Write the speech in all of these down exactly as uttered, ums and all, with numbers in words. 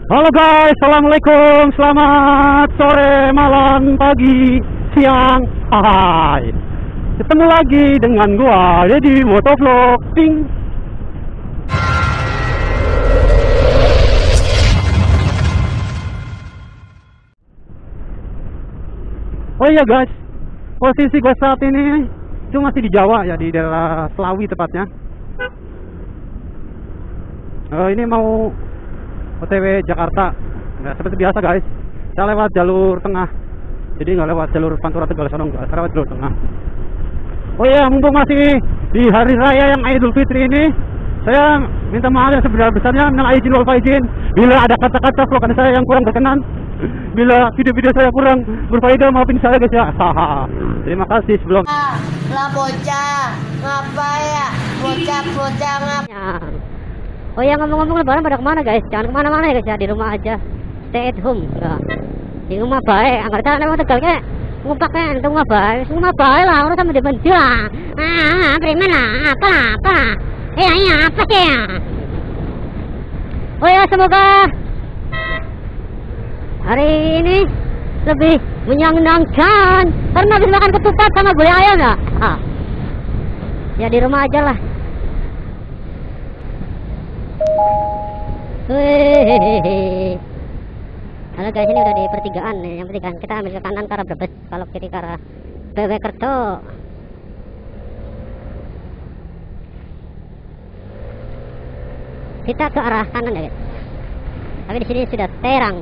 Halo guys, assalamualaikum, selamat sore, malam, pagi, siang, hai. Ketemu lagi dengan gua, jadi motovlog, ping. Oh iya guys, posisi gua saat ini itu masih di Jawa ya, di daerah Slawi tepatnya. Uh, ini mau O T W Jakarta. Nggak seperti biasa guys, saya lewat jalur tengah, jadi nggak lewat jalur Pantura Tegal Sonong, saya lewat jalur tengah. Oh iya, mumpung masih di hari raya yang Idul Fitri ini, saya minta maaf yang sebesar-besarnya, minal aidin wal faizin bila ada kata-kata vlogan saya yang kurang berkenan, bila video-video saya kurang berfaedah, maafin saya guys ya. Terima kasih sebelum. Ah, lah bocah, ngapa ya? Bocah-bocah ngapa? Oh ya, ngomong-ngomong lebaran pada kemana guys? Jangan kemana-mana ya guys ya, di rumah aja, stay at home. Nah, di rumah baik, angkat tangan emang Tegal kayak ngumpaknya di rumah baik, rumah baik lah, orang sama depan jual. Ah, beriman lah, apa lah, apa lah. Iya, iya, apa sih ya? Oh ya, semoga hari ini lebih menyenangkan karena habis makan ketupat sama gulai ayam ya. Ah, ya di rumah aja lah. Hehehe. Halo guys, ini udah di pertigaan nih. Yang pertigaan kita ambil ke kanan ke arah Brebes, kalau kiri ke arah Bebekerto. Kita ke arah kanan ya guys. Tapi di sini sudah terang.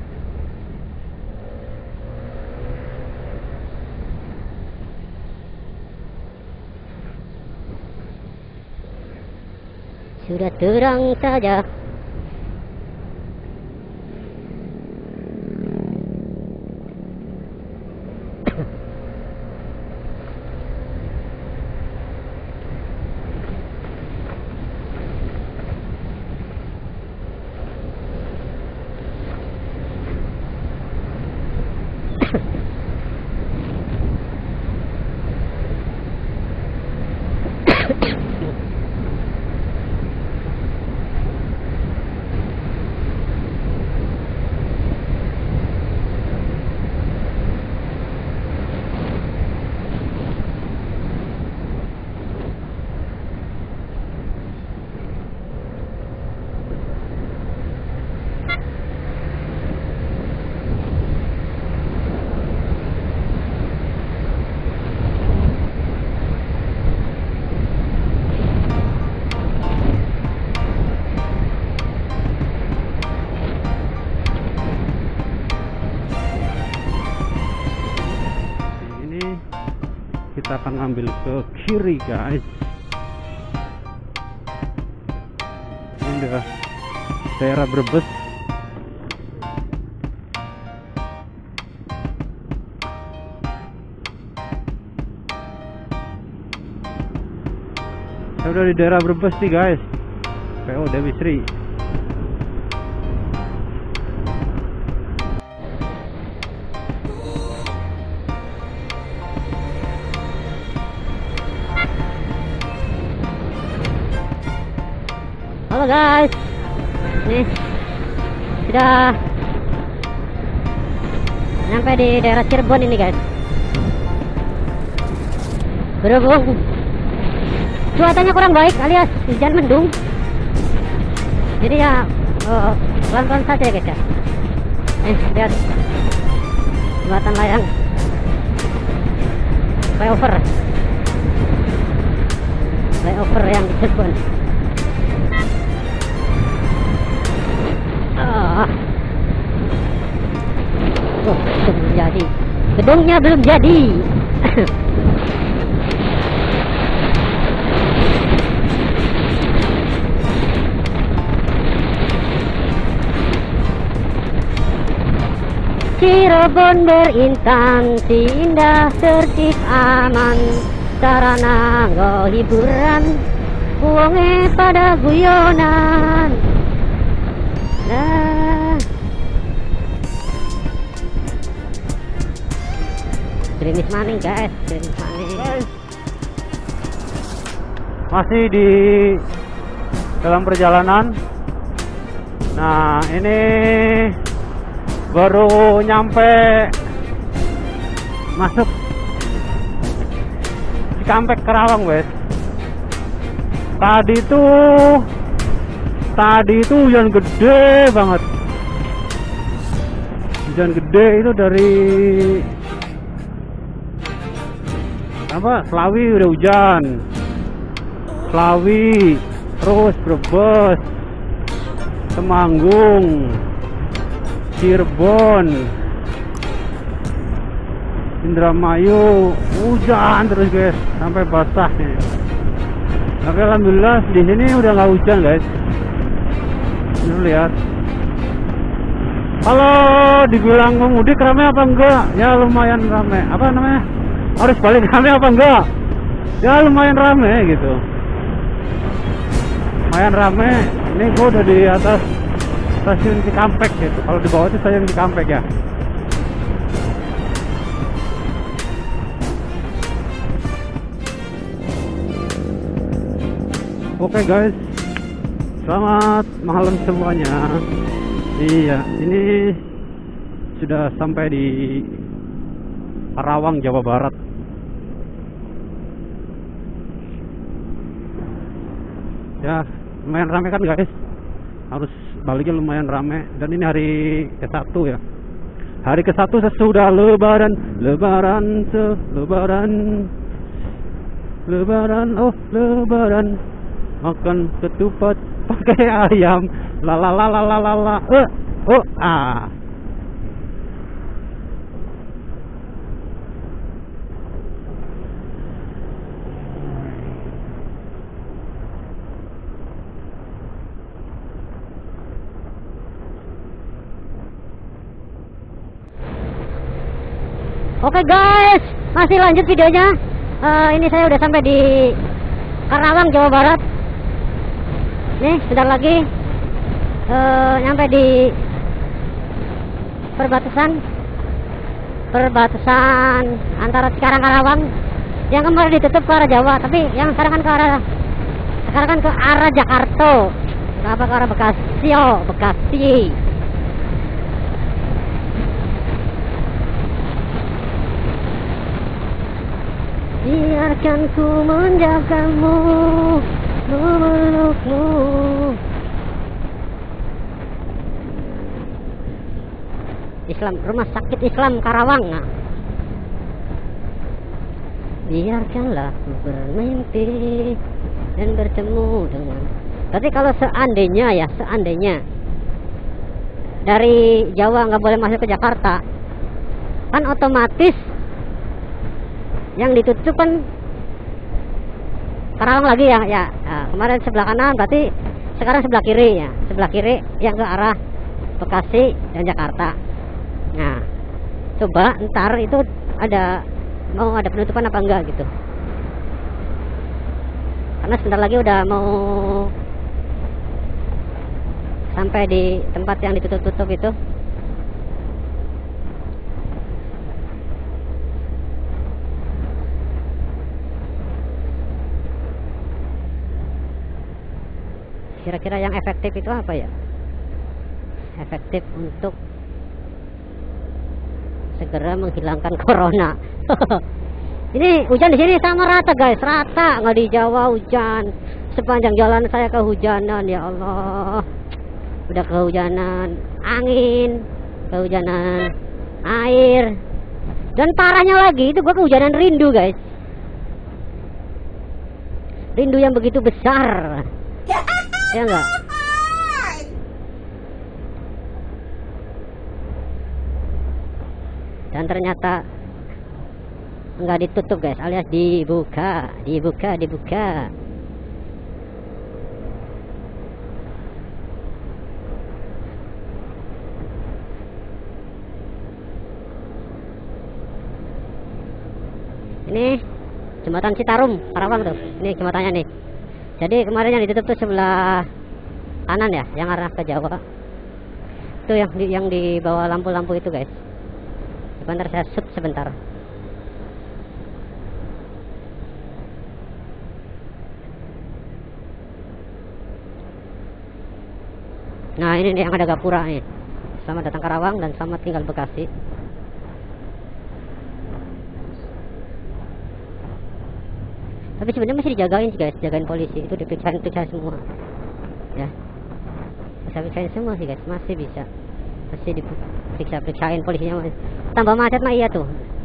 Sudah terang saja. Kita akan ngambil ke kiri guys. Ini udah daerah Brebes. Saya udah di daerah Brebes nih guys, P O Dewi Sri. Halo guys, nih sudah sampai di daerah Cirebon ini guys. Berhubung cuacanya kurang baik alias hujan mendung, jadi ya oh, pelan-pelan saja ya guys ya. Eh, lihat jembatan layang flyover flyover yang di Cirebon. Ah. Oh, belum jadi. Gedungnya belum jadi. Cirebon berintansi indah, tertib, aman, sarana nggo hiburan, wonge pada guyonan. Nah, gerimis maning guys, gerimis maning guys. Masih di dalam perjalanan Nah, ini baru nyampe masuk Cikampek Karawang, guys. Tadi tuh tadi itu hujan gede banget. Hujan gede itu dari apa? Slawi udah hujan. Slawi, terus Brebes, Temanggung, Cirebon, Indramayu, hujan terus guys, sampai basah nih. Tapi alhamdulillah di sini udah nggak hujan guys. Ini lihat. Kalau dibilang mudik ramai apa enggak? Ya lumayan ramai. Apa namanya? Harus balik ramai apa enggak? Ya lumayan ramai gitu. Lumayan ramai. Ini gua udah di atas stasiun Cikampek gitu. Kalau di bawah itu stasiun Cikampek ya. Oke okay guys, selamat malam semuanya. Iya, ini sudah sampai di Karawang, Jawa Barat. Ya, lumayan rame kan guys. Harus baliknya lumayan rame. Dan ini hari ke satu ya. Hari ke satu sesudah Lebaran, Lebaran, se Lebaran, Lebaran, oh Lebaran. Makan ketupat pakai ayam, la la la la la la la, eh, oh ah. Oke guys, masih lanjut videonya. Uh, ini saya udah sampai di Karawang, Jawa Barat. Nih, sebentar lagi uh, nyampe di perbatasan perbatasan antara Cikarang Karawang. Yang kemarin ditutup ke arah Jawa, tapi yang sekarang kan ke arah sekarang kan ke arah Jakarta. Kenapa ke arah Bekasi? Oh, Bekasi. Biarkan ku menjagamu, memelukmu. Islam, Rumah Sakit Islam Karawang. Nah. Biarkanlah ku bermimpi dan bertemu dengan. Berarti kalau seandainya ya, seandainya dari Jawa nggak boleh masuk ke Jakarta, kan otomatis yang ditutup kan Karawang lagi ya, ya. Nah, kemarin sebelah kanan, berarti sekarang sebelah kiri ya, sebelah kiri yang ke arah Bekasi dan Jakarta. Nah, coba ntar itu ada mau ada penutupan apa enggak gitu, karena sebentar lagi udah mau sampai di tempat yang ditutup-tutup itu. Kira-kira yang efektif itu apa ya? Efektif untuk segera menghilangkan corona. Ini hujan di sini sama rata guys, rata, nggak di Jawa hujan. Sepanjang jalan saya kehujanan, ya Allah. Udah kehujanan angin, kehujanan air, dan parahnya lagi itu gua kehujanan rindu guys. Rindu yang begitu besar. Ya enggak? Dan ternyata enggak ditutup guys, alias dibuka, dibuka, dibuka. Ini jembatan Citarum, Karawang tuh. Ini jembatannya nih. Jadi kemarin yang ditutup tuh sebelah kanan ya, yang arah ke Jawa. Itu yang di, yang di bawah lampu-lampu itu guys. Sebentar saya shoot sebentar. Nah ini nih yang ada gapura nih. Selamat datang Karawang dan selamat tinggal Bekasi. Tapi sebenarnya masih dijagain sih guys, jagain polisi itu diperiksain periksa semua. Ya, bisa periksain semua sih guys, masih bisa, masih diperiksa periksain polisinya. Masih. Tambah macet mah iya tuh.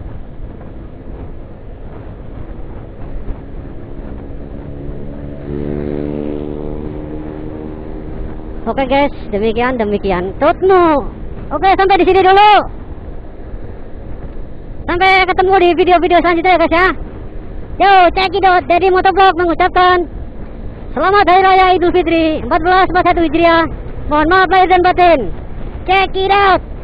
Oke guys, demikian demikian tutmu. Oke, sampai di sini dulu. Sampai ketemu di video-video selanjutnya ya guys ya. Yo, cekidot dari Motovlog mengucapkan selamat Hari Raya Idul Fitri empat belas empat puluh satu Hijriah. Mohon maaf lahir dan batin. Check it out.